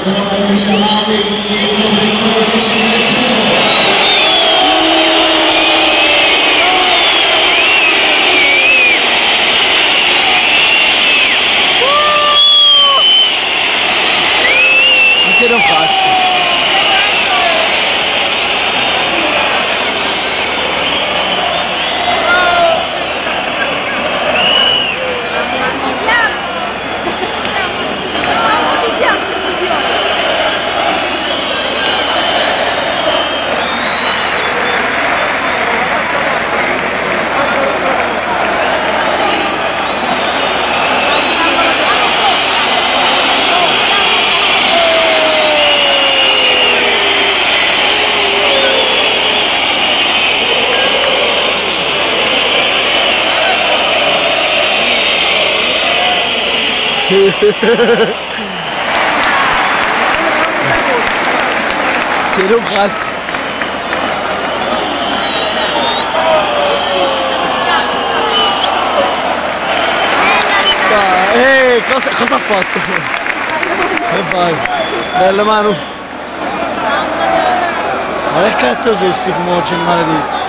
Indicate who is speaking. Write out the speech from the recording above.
Speaker 1: Che non faccio? Sei un cazzo. Cosa ha fatto? Che fai? Bella Manu. Ma che cazzo sono sti fumogeni maledetti?